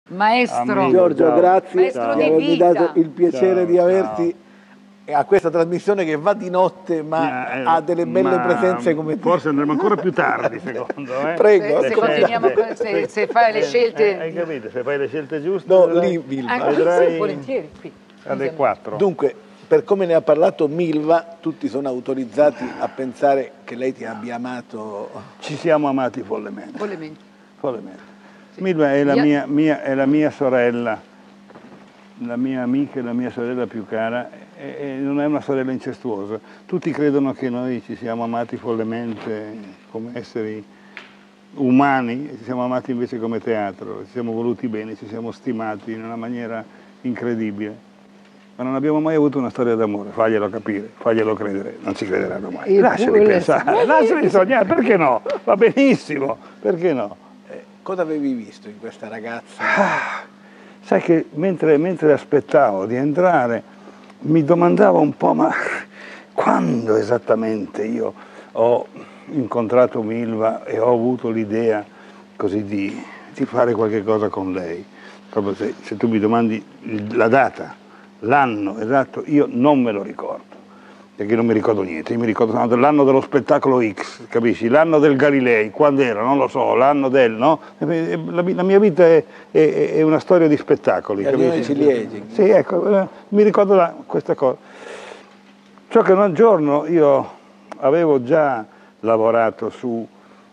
Maestro. Giorgio, grazie Maestro di di avermi vita. dato il piacere di averti a questa trasmissione che va di notte, ma ha delle belle presenze come te. Forse andremo ancora più tardi, secondo me. Prego. Se continuiamo, se fai le scelte. Hai capito? Se fai le scelte giuste, No, vedrai, lì, Milva. vedrai Volentieri qui. alle 4. Dunque, per come ne ha parlato Milva, tutti sono autorizzati a pensare che lei ti abbia amato. Ci siamo amati follemente. Follemente. Milva è la mia sorella, la mia amica e la mia sorella più cara, e non è una sorella incestuosa. Tutti credono che noi ci siamo amati follemente come esseri umani, ci siamo amati invece come teatro, ci siamo voluti bene, ci siamo stimati in una maniera incredibile. Ma non abbiamo mai avuto una storia d'amore, faglielo capire, faglielo credere, non ci crederanno mai. Lasciali pensare, lasciali sognare, perché no? Va benissimo, perché no? Cosa avevi visto in questa ragazza? Sai che mentre aspettavo di entrare mi domandavo un po', ma quando esattamente io ho incontrato Milva e ho avuto l'idea così di fare qualche cosa con lei? Proprio se tu mi domandi la data, l'anno esatto, io non me lo ricordo, perché non mi ricordo niente, io mi ricordo soltanto l'anno dello spettacolo X, capisci? L'anno del Galilei, quando era, non lo so, l'anno del, no? La mia vita è una storia di spettacoli, capisci? Ciliegi. Sì, ecco, mi ricordo questa cosa. Ciò che un giorno io avevo già lavorato su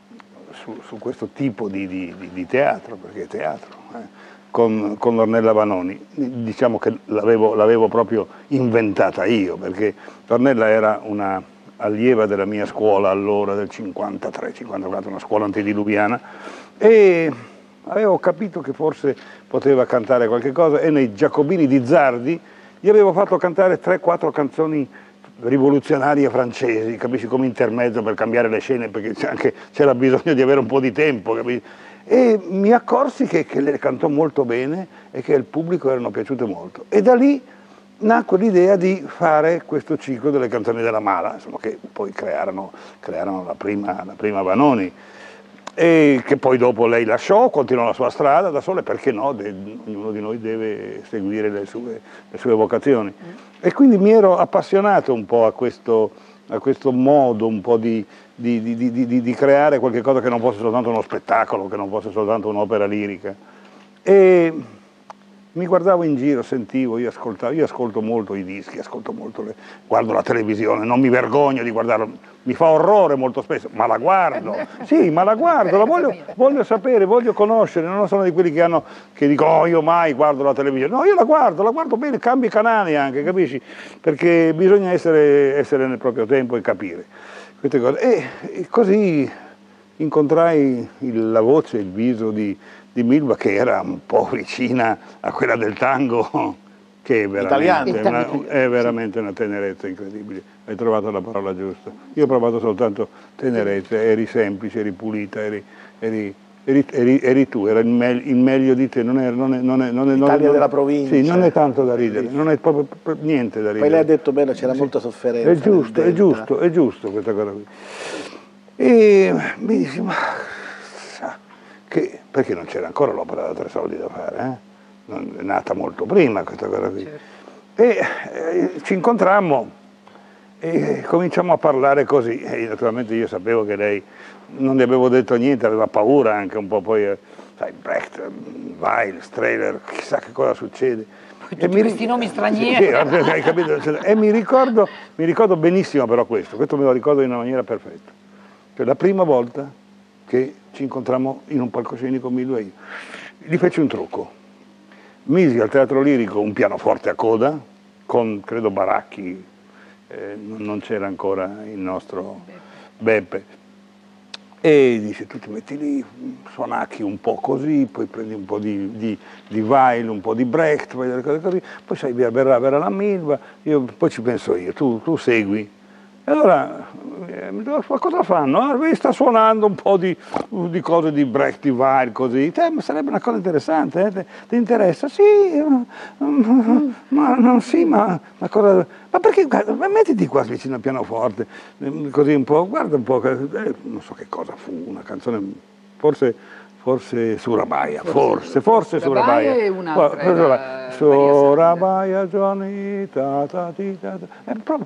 questo tipo di teatro, perché è teatro, con Ornella Vanoni. Diciamo che l'avevo proprio inventata io, perché Ornella era una allieva della mia scuola allora, del 53-54, una scuola antediluviana, e avevo capito che forse poteva cantare qualche cosa, e nei Giacobini di Zardi gli avevo fatto cantare 3-4 canzoni rivoluzionarie francesi, capisci, come intermezzo per cambiare le scene, perché c'era bisogno di avere un po' di tempo, capisci? E mi accorsi che le cantò molto bene e che al pubblico erano piaciute molto. E da lì nacque l'idea di fare questo ciclo delle canzoni della Mala, insomma, che poi crearono la prima Vanoni, e che poi dopo lei lasciò, continuò la sua strada da sola, e perché no, ognuno di noi deve seguire le sue vocazioni. E quindi mi ero appassionato un po' a questo modo un po' di creare qualche cosa che non fosse soltanto uno spettacolo, che non fosse soltanto un'opera lirica. E mi guardavo in giro, sentivo, io ascolto molto i dischi, guardo la televisione, non mi vergogno di guardarlo, mi fa orrore molto spesso, ma la guardo, sì, ma la guardo, voglio sapere, voglio conoscere, non sono di quelli che dicono, oh, io mai guardo la televisione, no, io la guardo bene, cambi canali anche, capisci? Perché bisogna essere nel proprio tempo e capire queste cose. E così incontrai la voce, il viso di Milva, che era un po' vicina a quella del tango, che è veramente una tenerezza incredibile. Hai trovato la parola giusta. Io ho provato soltanto tenerezza, eri semplice, eri pulita, eri tu, era il meglio di te, non è L'Italia della provincia. Sì, non è tanto da ridere, non è proprio niente da ridere. Poi lei ha detto bene, c'era molta sofferenza. È giusto questa cosa qui. E mi dissi, ma perché non c'era ancora l'opera da 3 soldi da fare, è nata molto prima questa cosa qui. Certo. E ci incontrammo e cominciamo a parlare così, e naturalmente io sapevo che lei, non le avevo detto niente, aveva paura anche un po', poi sai, Brecht, Weil, Strehler, chissà che cosa succede. Questi nomi stranieri. Sì, hai capito? E mi ricordo benissimo però questo me lo ricordo in una maniera perfetta. Cioè, la prima volta che ci incontrammo in un palcoscenico, Milva e io, gli feci un trucco. Misi al Teatro Lirico un pianoforte a coda, con credo Baracchi, non c'era ancora il nostro Beppe, e dice, tu ti metti lì, suonacchi un po' così, poi prendi un po' di Weil, un po' di Brecht, fai delle cose così, poi sai, verrà la Milva, poi ci penso io, tu segui. E allora, ma cosa fanno? Sta suonando un po' di cose di Brecht, di Weil, così. Ma sarebbe una cosa interessante, ti interessa? Sì, ma cosa... Ma perché, mettiti qua vicino al pianoforte, così un po', guarda un po', non so che cosa fu, una canzone, forse forse Surabaya, forse Surabaya. È un'altra Surabaya, Johnny, ta ta ti ta ta. È proprio,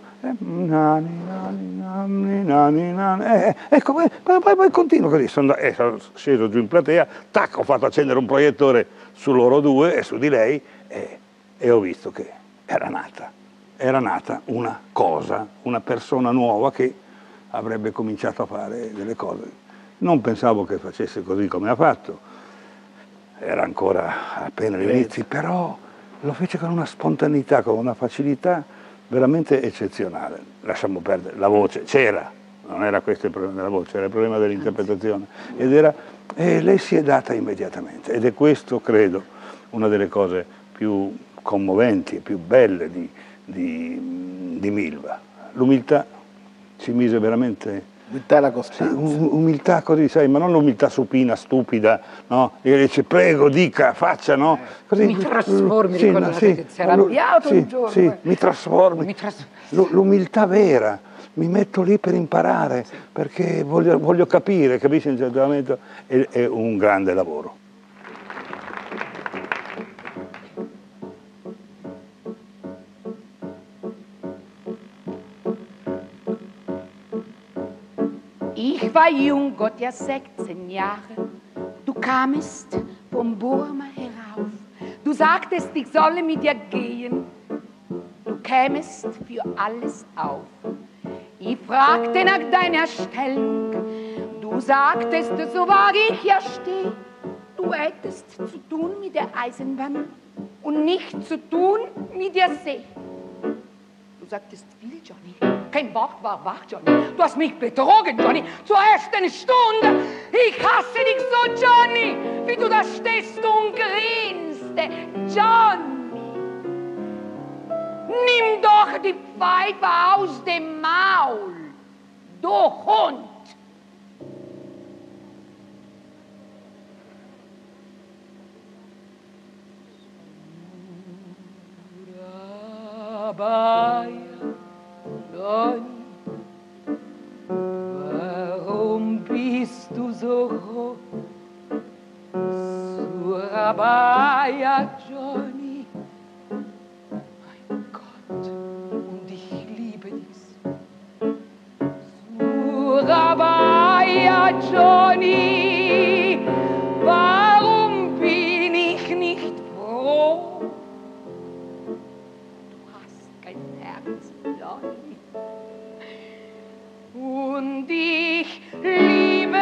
poi continuo così, sono sceso giù in platea, tac, ho fatto accendere un proiettore su loro due e su di lei e ho visto che era nata una cosa, una persona nuova che avrebbe cominciato a fare delle cose. Non pensavo che facesse così come ha fatto, era ancora appena agli inizi, però lo fece con una spontaneità, con una facilità veramente eccezionale. Lasciamo perdere, la voce c'era, non era questo il problema della voce, era il problema dell'interpretazione. E lei si è data immediatamente, ed è questo, credo, una delle cose più commoventi e più belle di Milva. L'umiltà ci mise veramente... Umiltà e la costanza. Sì, umiltà così, sai, ma non l'umiltà supina, stupida, no? E dice prego, dica, faccia, no? Così, mi trasformi, sì, ricordate che si è arrabbiato un giorno. Sì, mi trasformi. L'umiltà vera, mi metto lì per imparare, perché voglio capire, capisci in un certo momento, è un grande lavoro. Ich war jung, Gott ja 16 Jahre. Du kamest vom Burma herauf. Du sagtest, ich solle mit dir gehen. Du kämest für alles auf. Ich fragte nach deiner Stellung. Du sagtest, so wahr ich ja steh. Du hättest zu tun mit der Eisenbahn und nicht zu tun mit der See. Du sagtest viel, Johnny. Kein Wort war wahr, Johnny. Du hast mich betrogen, Johnny. Zur ersten Stunde. Ich hasse dich so, Johnny. Wie du da stehst und grinst. Johnny. Nimm doch die Pfeife aus dem Maul. Du Hund. Surabaya. Johnny, warum bist du so rot? Surabaya, Johnny. Mein Gott, und ich liebe dich. Surabaya, Johnny, warum bin ich nicht froh? Du hast kein Herz, Johnny. Und ich liebe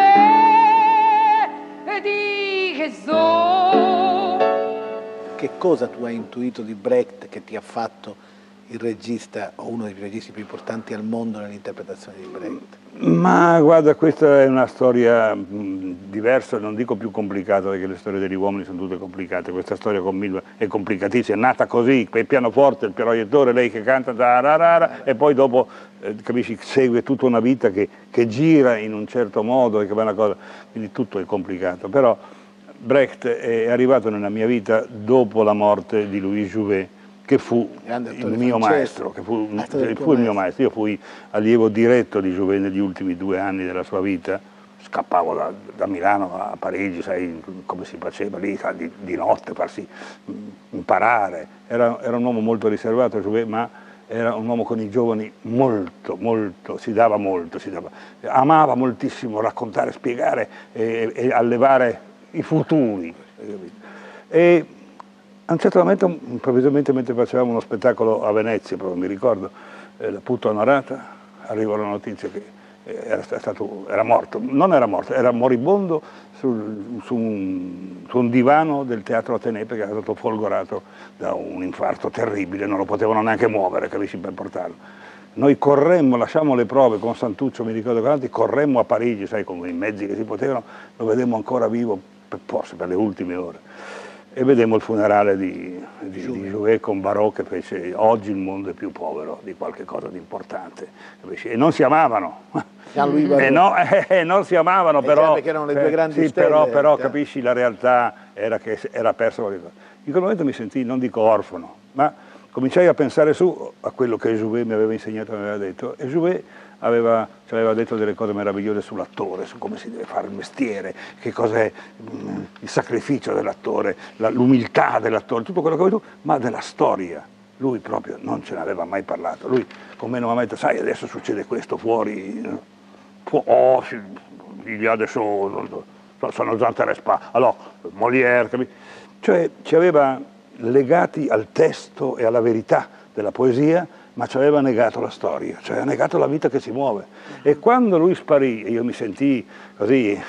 dich so. Che cosa tu hai intuito di Brecht che ti ha fatto il regista o uno dei registi più importanti al mondo nell'interpretazione di Brecht? Ma guarda, questa è una storia diversa, non dico più complicata, perché le storie degli uomini sono tutte complicate. Questa storia con Milva è complicatissima, è nata così, il pianoforte, il proiettore, lei che canta e poi dopo capisci, segue tutta una vita che gira in un certo modo e che va una cosa, quindi tutto è complicato. Però Brecht è arrivato nella mia vita dopo la morte di Louis Jouvet, che fu il mio maestro, fu il mio maestro. Io fui allievo diretto di Jouvet negli ultimi 2 anni della sua vita. Scappavo da Milano a Parigi, sai come si faceva lì, di notte, farsi imparare. Era un uomo molto riservato, Jouvet, ma era un uomo con i giovani molto, si dava, amava moltissimo raccontare, spiegare e allevare i futuri. E a un certo momento, improvvisamente, mentre facevamo uno spettacolo a Venezia, proprio mi ricordo, la Puto Onorata, arrivò la notizia che era morto, non era morto, era moribondo su un divano del Teatro Ateneo, perché era stato folgorato da un infarto terribile, non lo potevano neanche muovere, capisci, per portarlo. Noi corremmo, lasciamo le prove con Santuccio, mi ricordo quanti, corremmo a Parigi, sai, con i mezzi che si potevano, lo vedemmo ancora vivo, forse per le ultime ore. E vedemmo il funerale di Jouvet con Barrault, che fece oggi il mondo è più povero di qualche cosa di importante, e non si amavano. Non si amavano, però perché erano le due grandi stelle, però capisci, la realtà era che era perso qualche cosa. In quel momento mi sentii, non dico orfano, ma cominciai a pensare su a quello che Jouvet mi aveva insegnato, mi aveva detto, e Jouvet ci aveva detto delle cose meravigliose sull'attore, su come si deve fare il mestiere, che cos'è il sacrificio dell'attore, l'umiltà dell'attore, tutto quello che vuoi tu, ma della storia. Lui proprio non ce ne aveva mai parlato. Lui con me non mi ha detto, sai, adesso succede questo fuori, il y a adesso sono Jean Terespa, allora Molière, cioè ci aveva legati al testo e alla verità della poesia, ma ci aveva negato la storia, cioè ha negato la vita che si muove. E quando lui sparì, e io mi sentii così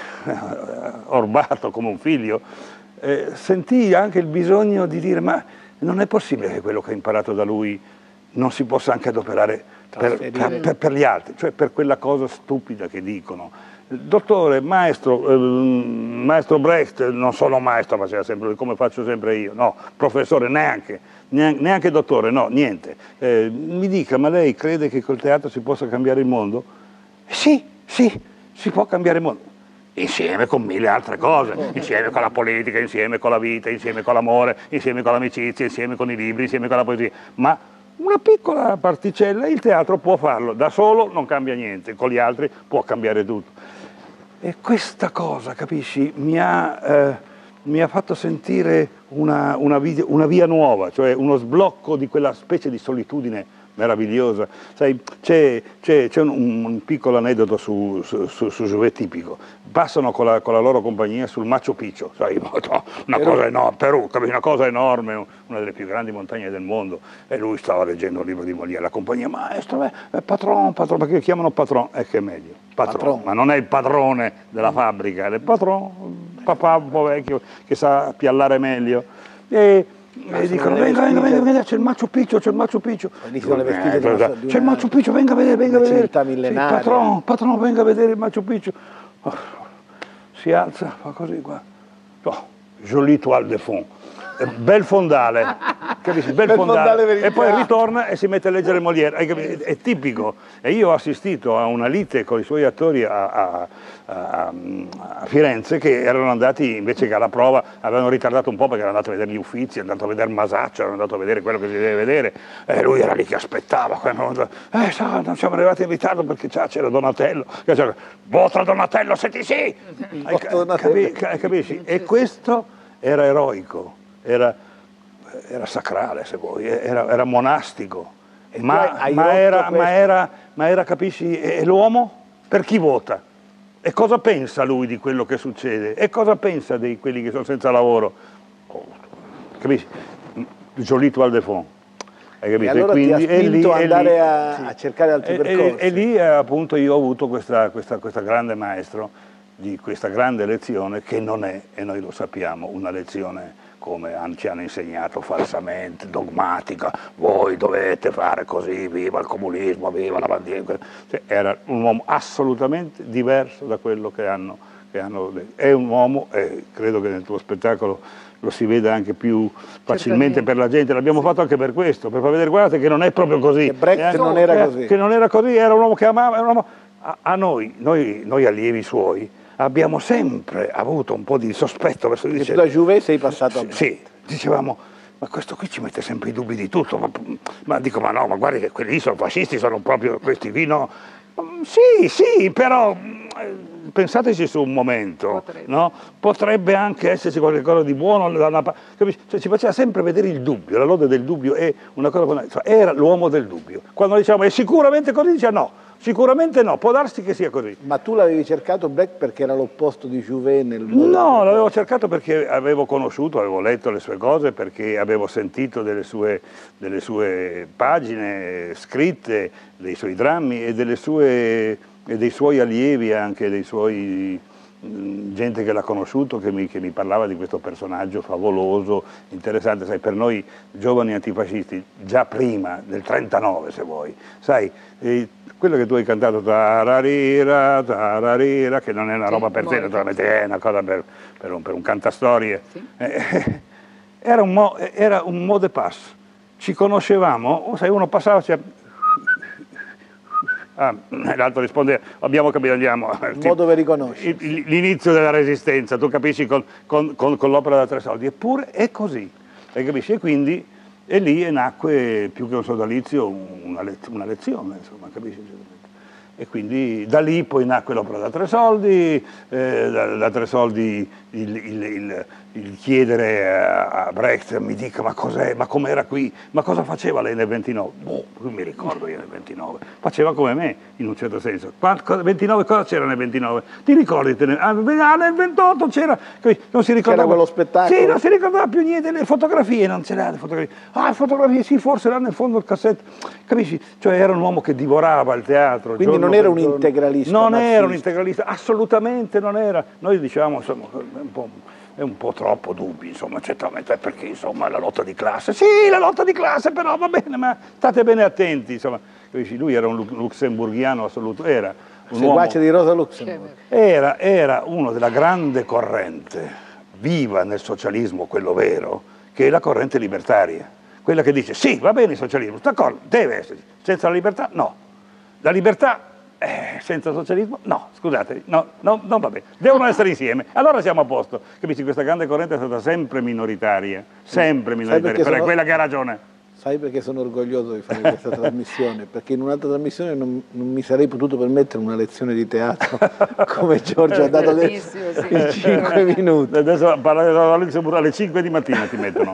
orbato come un figlio, sentii anche il bisogno di dire, ma non è possibile che quello che ho imparato da lui non si possa anche adoperare per gli altri, cioè per quella cosa stupida che dicono. Dottore, maestro Brecht, non sono maestro, faceva sempre lui, come faccio sempre io, no, professore neanche dottore, no, niente. Mi dica, ma lei crede che col teatro si possa cambiare il mondo? Sì, si può cambiare il mondo. Insieme con mille altre cose, insieme con la politica, insieme con la vita, insieme con l'amore, insieme con l'amicizia, insieme con i libri, insieme con la poesia, ma una piccola particella, il teatro può farlo, da solo non cambia niente, con gli altri può cambiare tutto. E questa cosa, capisci, mi ha fatto sentire una via nuova, cioè uno sblocco di quella specie di solitudine meravigliosa. Sai, c'è un piccolo aneddoto su Jouvet tipico. Passano con la loro compagnia sul Machu Picchu, sai, una cosa enorme, Perù, una cosa enorme, una delle più grandi montagne del mondo, e lui stava leggendo un libro di Molière, la compagnia, maestro, patron, perché chiamano patron, che è meglio, patron, ma non è il padrone della fabbrica, è il patron, papà un po' vecchio che sa piallare meglio, e dicono, venga, c'è il Machu Picchu, c'è il Machu Picchu. C'è il Machu Picchu, venga a vedere. Patron, venga a vedere il Machu Picchu. Si alza, fa così qua. Jolie toile de fond. Bel fondale, capisci? Bel fondale. E poi ritorna e si mette a leggere Molière, è tipico. E io ho assistito a una lite con i suoi attori a Firenze, che erano andati, invece che alla prova, avevano ritardato un po' perché erano andati a vedere gli Uffizi, erano andati a vedere Masaccio, erano andati a vedere quello che si deve vedere, e lui era lì che aspettava, non siamo arrivati in ritardo perché c'era Donatello, vostro Donatello, senti sì! Capisci? E questo era eroico. Era sacrale, se vuoi, era monastico, ma era, capisci, e l'uomo per chi vota? E cosa pensa lui di quello che succede? E cosa pensa di quelli che sono senza lavoro? Capisci? Jolie toile de fond. E allora ti ha spinto ad andare a cercare altri percorsi. E lì appunto io ho avuto questa grande maestro, di questa grande lezione, che non è, e noi lo sappiamo, una lezione come ci hanno insegnato falsamente, dogmatica, voi dovete fare così, viva il comunismo, viva la bandiera. Cioè, era un uomo assolutamente diverso da quello che hanno detto. È un uomo, e credo che nel tuo spettacolo lo si veda anche più facilmente per la gente, l'abbiamo fatto anche per questo, per far vedere, guardate che non è proprio così. Che Brecht non era così. Che non era così, era un uomo che amava, era un uomo... A noi allievi suoi, abbiamo sempre avuto un po' di sospetto verso di tu da Jouvet sei passato a... Sì, dicevamo, ma questo qui ci mette sempre i dubbi di tutto, ma dico, ma no, ma guardi che quelli lì sono fascisti, sono proprio questi qui, no? Sì, però pensateci su un momento, no? Potrebbe anche esserci qualcosa di buono da una parte, cioè, ci faceva sempre vedere il dubbio, la lode del dubbio è una cosa, cioè, era l'uomo del dubbio. Quando diciamo è sicuramente così, diceva no. Sicuramente no, può darsi che sia così. Ma tu l'avevi cercato Brecht perché era l'opposto di Jouvet nel mondo? No, l'avevo cercato perché avevo conosciuto, avevo letto le sue cose, perché avevo sentito delle sue pagine scritte, dei suoi drammi e dei suoi allievi, anche dei suoi gente che l'ha conosciuto, che mi parlava di questo personaggio favoloso, interessante, sai, per noi giovani antifascisti, già prima del 39 se vuoi, sai, quello che tu hai cantato, tararira, tararira, che non è una roba per te, naturalmente è una cosa per un cantastorie, sì. Era un mot de passe, ci conoscevamo, sai, uno passava, l'altro rispondeva, abbiamo capito, andiamo. Il modo dove riconosci. L'inizio della Resistenza, tu capisci, con l'opera da 3 soldi, eppure è così, capisci? E quindi E lì nacque, più che un sodalizio, una lezione, insomma, capisci? E quindi da lì poi nacque l'opera da 3 soldi, da 3 soldi il chiedere a Brecht mi dica ma cos'è, ma com'era qui, ma cosa faceva lei nel 29? Boh, non mi ricordo io nel 29, faceva come me in un certo senso. 29 cosa c'era nel 29? Ti ricordi? Nel 28 c'era, non si ricordava. C'era quello spettacolo? Sì, non si ricordava più niente, le fotografie, non ce l'ha le fotografie. Ah, fotografie sì, forse erano in fondo il cassetto, capisci? Cioè era un uomo che divorava il teatro. Quindi non era un integralista. Non era un integralista, assolutamente non era. Noi dicevamo, insomma, è un po' troppo dubbi, insomma, certamente, perché insomma la lotta di classe, sì, la lotta di classe, però va bene, ma state bene attenti, insomma, lui era un lussemburghiano assoluto, era un seguace uomo, di Rosa Luxemburg. era uno della grande corrente viva nel socialismo, quello vero, che è la corrente libertaria, quella che dice sì, va bene il socialismo, d'accordo, deve esserci, senza la libertà no, la libertà senza socialismo? No, scusate, no, non va bene, devono essere insieme, allora siamo a posto. Capisci, questa grande corrente è stata sempre minoritaria, però è quella che ha ragione. Sai perché sono orgoglioso di fare questa trasmissione? Perché in un'altra trasmissione non mi sarei potuto permettere una lezione di teatro come Giorgio ha dato adesso in 5 minuti. Adesso parlare da Luxemburgo alle 5 di mattina ti mettono.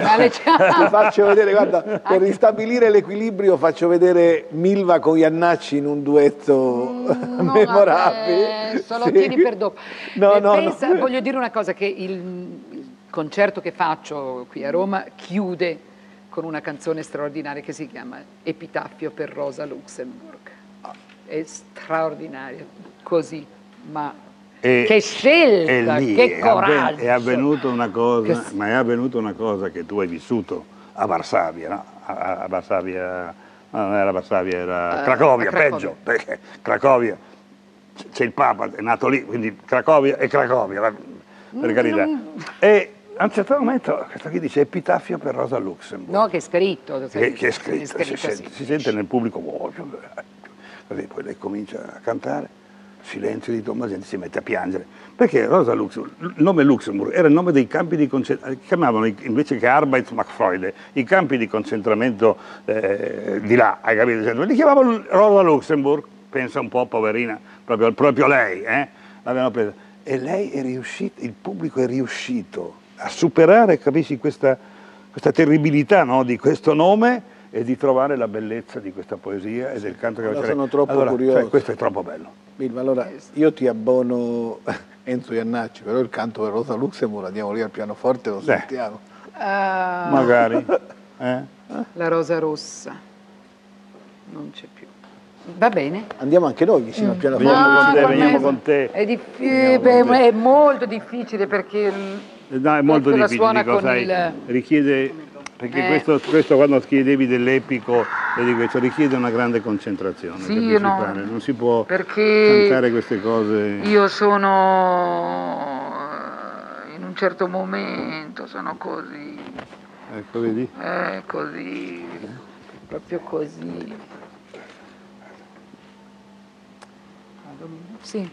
Ti faccio vedere, guarda, per ristabilire l'equilibrio faccio vedere Milva con Iannacci in un duetto memorabile. Lo tieni per dopo. No, Voglio dire una cosa, che il concerto che faccio qui a Roma chiude con una canzone straordinaria che si chiama Epitaffio per Rosa Luxemburg. È straordinaria, così, ma che scelta, che coraggio! È avvenuta una cosa, ma è avvenuta una cosa che tu hai vissuto a Varsavia, no? A Varsavia, no, non era Varsavia, era Cracovia, peggio, perché Cracovia, c'è il Papa, è nato lì, quindi Cracovia è Cracovia, per carità. E a un certo momento questo qui dice Epitaffio per Rosa Luxemburg. No, che è scritto. Che è scritto, si sente nel pubblico, così poi lei comincia a cantare, silenzio di tomba, la gente si mette a piangere. Perché Rosa Luxemburg, il nome Luxemburg era il nome dei campi di concentramento, chiamavano invece che Arbeitsmarktfreude, i campi di concentramento di là, hai capito? Li chiamavano Rosa Luxemburg, pensa un po', poverina, proprio lei, l'avevano presa. E lei è riuscita, il pubblico è riuscito a superare, capisci, questa terribilità, no, di questo nome e di trovare la bellezza di questa poesia e del canto che faceva. Sono troppo curioso. Cioè, questo è troppo bello. Milva, allora io ti abbono Enzo Iannacci, però il canto per Rosa Luxemburg andiamo lì al pianoforte e lo sentiamo. Magari. La rosa rossa non c'è più. Va bene. Andiamo anche noi vicino al pianoforte. Veniamo con te. È molto difficile perché no, è molto difficile, dico, sai, richiede, perché questo quando chiedevi dell'epico, vedi, questo richiede una grande concentrazione, sì, non si può perché cantare queste cose. Io sono in un certo momento, sono così. Ecco, vedi? Così, proprio così. Sì.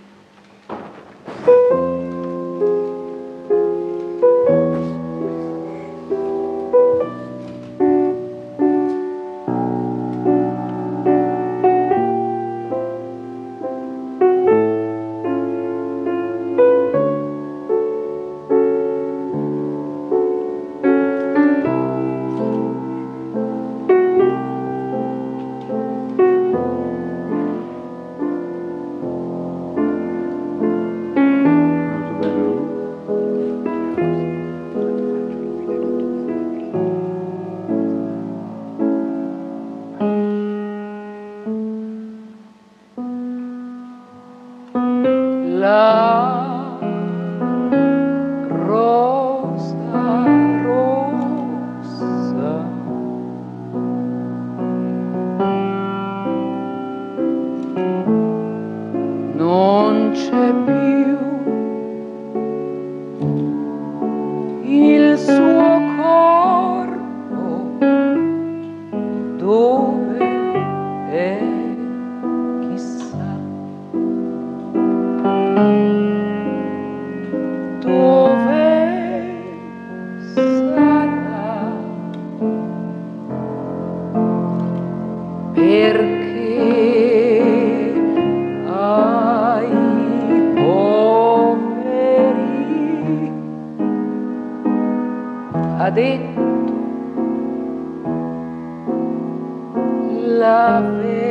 la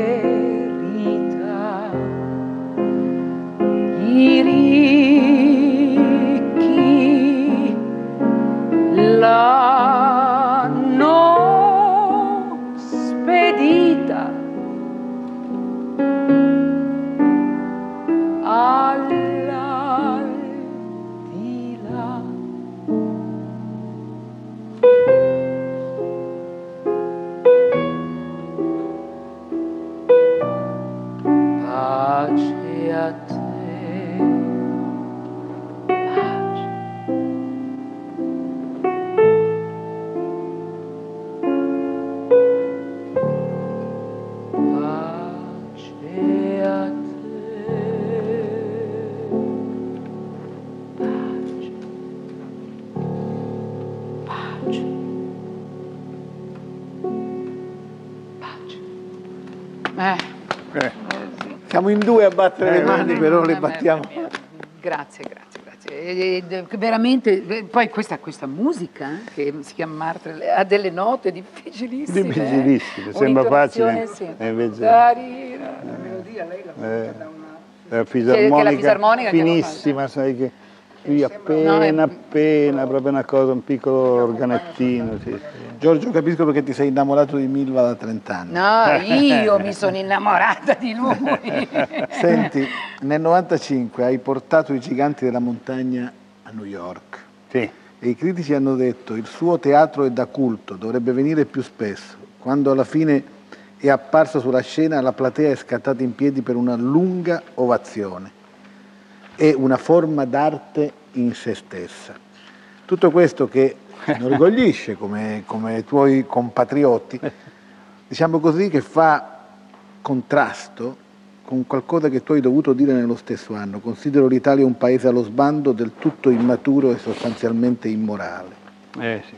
verità. I ricchi l'hanno spedita all'aldilà. Pace a te, pace. Pace a te, pace, pace, pace. Siamo in due a battere le mani, però le battiamo. Grazie, grazie, grazie. Veramente, poi questa musica che si chiama Martre ha delle note difficilissime. Difficilissime, sembra facile. Sì. E invece... La melodia, lei la la fisarmonica, fisarmonica finissima, sai che qui appena, proprio una cosa, un piccolo organettino. Sì, sì. Giorgio, capisco perché ti sei innamorato di Milva da 30 anni. No, io mi sono innamorata di lui. Senti, nel 95 hai portato i Giganti della Montagna a New York. Sì. E i critici hanno detto il suo teatro è da culto, dovrebbe venire più spesso. Quando alla fine è apparso sulla scena, la platea è scattata in piedi per una lunga ovazione. È una forma d'arte in se stessa. Tutto questo che inorgoglisce come tuoi compatrioti, diciamo così, che fa contrasto con qualcosa che tu hai dovuto dire nello stesso anno. Considero l'Italia un paese allo sbando, del tutto immaturo e sostanzialmente immorale. Sì.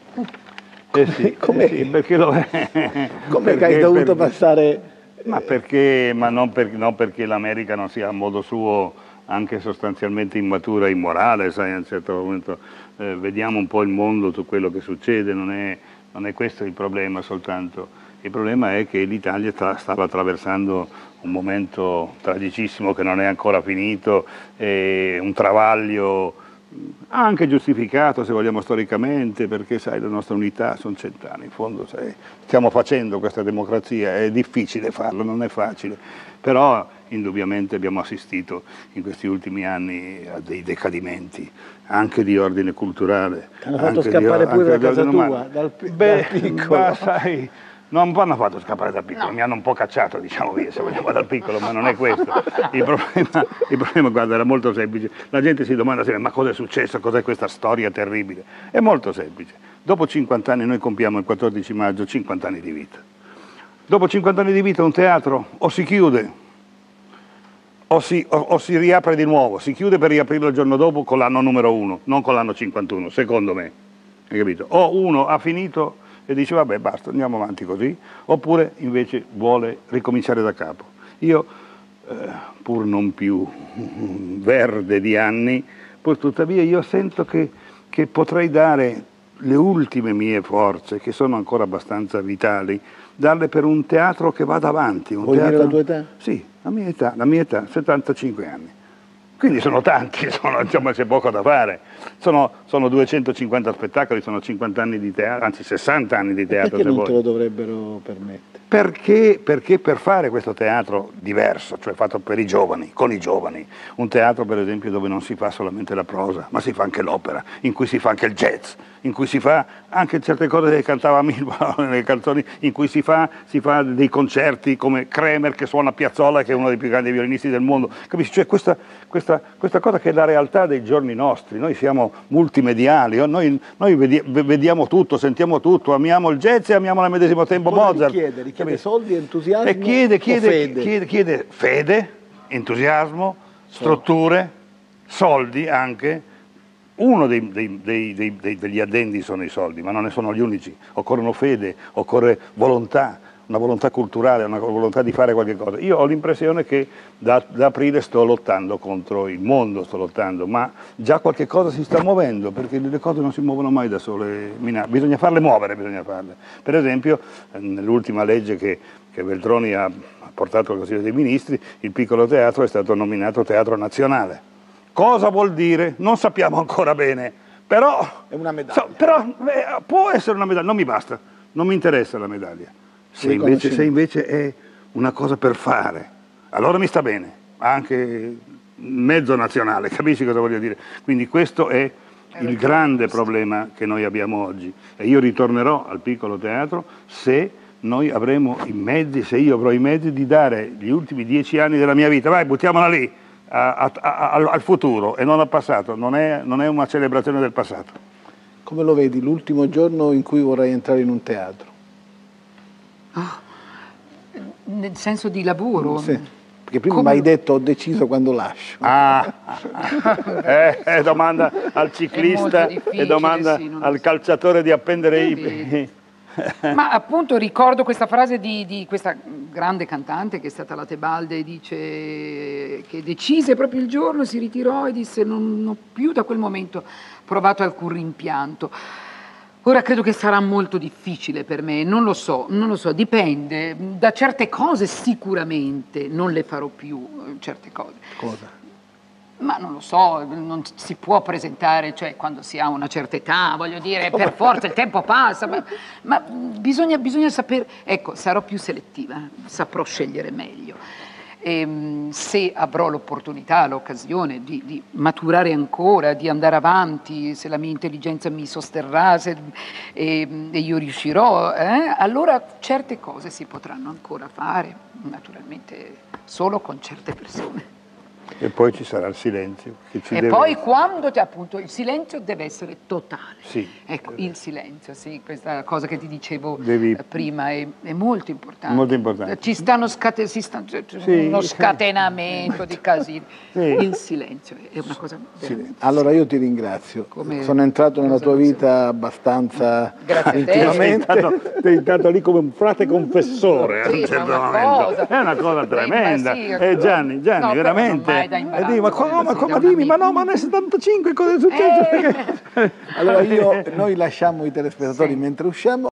Sì, perché lo è. Come che hai dovuto passare... Ma non perché l'America non sia a modo suo anche sostanzialmente immatura e immorale, sai, a un certo momento vediamo un po' il mondo, su quello che succede, non è questo il problema soltanto. Il problema è che l'Italia stava attraversando un momento tragicissimo che non è ancora finito, un travaglio anche giustificato, se vogliamo, storicamente, perché sai, la nostra unità sono 100 anni, in fondo sai, stiamo facendo questa democrazia, è difficile farlo, non è facile, però indubbiamente abbiamo assistito in questi ultimi anni a dei decadimenti, anche di ordine culturale. Ti hanno fatto scappare pure da casa tua, dal piccolo. Sai, non mi hanno fatto scappare dal piccolo, mi hanno un po' cacciato, diciamo via, se vogliamo, dal piccolo, ma non è questo. Il problema, guarda, era molto semplice. La gente si domanda sempre, ma cosa è successo, cos'è questa storia terribile? È molto semplice. Dopo 50 anni, noi compiamo il 14 maggio 50 anni di vita. Dopo 50 anni di vita un teatro o si chiude o si riapre di nuovo, si chiude per riaprirlo il giorno dopo con l'anno numero 1, non con l'anno 51, secondo me. Hai capito? O uno ha finito e dice vabbè basta, andiamo avanti così, oppure invece vuole ricominciare da capo. Io, pur non più verde di anni, pur tuttavia io sento che potrei dare le ultime mie forze, che sono ancora abbastanza vitali, darle per un teatro che vada avanti. Vuoi dire la tua età? Sì, la mia età, 75 anni. Quindi sono tanti, insomma c'è poco da fare. Sono 250 spettacoli, sono 50 anni di teatro, anzi 60 anni di teatro. Perché non te lo dovrebbero permettere? Perché per fare questo teatro diverso, cioè fatto per i giovani, con i giovani, un teatro per esempio dove non si fa solamente la prosa, ma si fa anche l'opera, in cui si fa anche il jazz, in cui si fa anche certe cose che cantava Milva nelle canzoni, in cui si fa dei concerti come Kremer che suona Piazzolla, che è uno dei più grandi violinisti del mondo, capisci? Cioè questa cosa che è la realtà dei giorni nostri. Noi siamo multimediali, noi vediamo tutto, sentiamo tutto, amiamo il jazz e amiamo al medesimo tempo Mozart. Richiede soldi, entusiasmo e chiede fede, entusiasmo, strutture, soldi anche. Uno degli addendi sono i soldi, ma non ne sono gli unici. Occorrono fede, occorre volontà, una volontà culturale, una volontà di fare qualche cosa. Io ho l'impressione che da aprile sto lottando contro il mondo, ma già qualche cosa si sta muovendo, perché le cose non si muovono mai da sole, bisogna farle muovere, Per esempio, nell'ultima legge che Veltroni ha portato al Consiglio dei Ministri, il piccolo teatro è stato nominato Teatro Nazionale. Cosa vuol dire? Non sappiamo ancora bene, però è una medaglia. Può essere una medaglia, non mi basta, non mi interessa la medaglia. Se invece è una cosa per fare, allora mi sta bene, anche mezzo nazionale, capisci cosa voglio dire? Quindi questo è il grande problema che noi abbiamo oggi. E io ritornerò al piccolo teatro se noi avremo i mezzi, se io avrò i mezzi di dare gli ultimi 10 anni della mia vita, vai, buttiamola lì, al futuro e non al passato, non è una celebrazione del passato. Come lo vedi l'ultimo giorno in cui vorrai entrare in un teatro? Nel senso di lavoro? Sì, perché prima mi hai detto ho deciso quando lascio. È domanda al ciclista, è domanda al calciatore di appendere i... Ma appunto ricordo questa frase di questa grande cantante che è stata la Tebalde, dice che decise proprio il giorno, si ritirò e disse non ho più da quel momento provato alcun rimpianto. Ora credo che sarà molto difficile per me, non lo so, dipende, da certe cose sicuramente non le farò più, certe cose. Cosa? Ma non lo so, non si può presentare, cioè quando si ha una certa età, voglio dire, per forza il tempo passa, ma bisogna sapere, ecco, sarò più selettiva, saprò scegliere meglio. Se avrò l'opportunità, l'occasione di maturare ancora, di andare avanti, se la mia intelligenza mi sosterrà e io riuscirò, allora certe cose si potranno ancora fare, naturalmente solo con certe persone. E poi ci sarà il silenzio. Poi quando, appunto, il silenzio deve essere totale. Sì. Ecco, il silenzio, sì, questa cosa che ti dicevo prima è molto importante. Molto importante. Ci stanno uno scatenamento di casini. Sì. Il silenzio è una cosa... Allora io ti ringrazio. Sono entrato nella tua vita abbastanza intimamente. Sei entrato lì come un frate confessore a un certo momento. È una cosa tremenda. Gianni, veramente. Dimmi, ma nel 75 cosa è successo? Allora noi lasciamo i telespettatori mentre usciamo.